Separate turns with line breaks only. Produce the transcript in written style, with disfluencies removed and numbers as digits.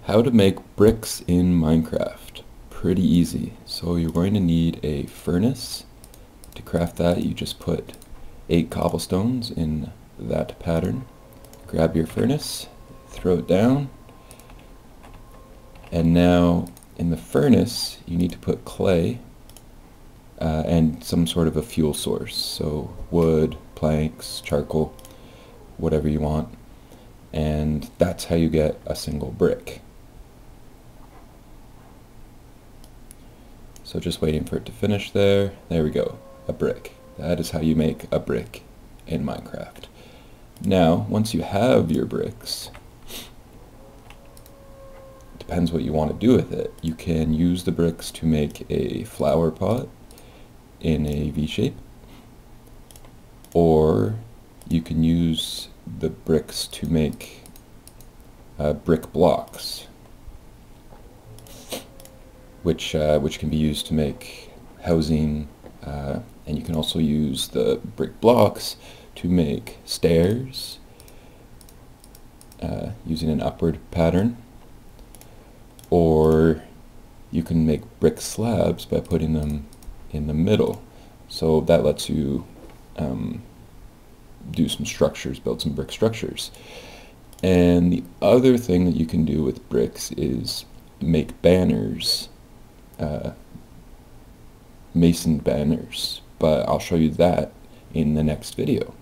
How to make bricks in Minecraft. Pretty easy. So you're going to need a furnace. To craft that, you just put 8 cobblestones in that pattern. Grab your furnace, throw it down, and now in the furnace you need to put clay and some sort of a fuel source. So wood, planks, charcoal, whatever you want. And that's how you get a single brick. So just waiting for it to finish there. There we go, a brick. That is how you make a brick in Minecraft. Now, once you have your bricks, depends what you want to do with it. You can use the bricks to make a flower pot in a V shape, or you can use the bricks to make brick blocks, which can be used to make housing, and you can also use the brick blocks to make stairs using an upward pattern, or you can make brick slabs by putting them in the middle. So that lets you do some structures, build some brick structures. And the other thing that you can do with bricks is make banners, mason banners, but I'll show you that in the next video.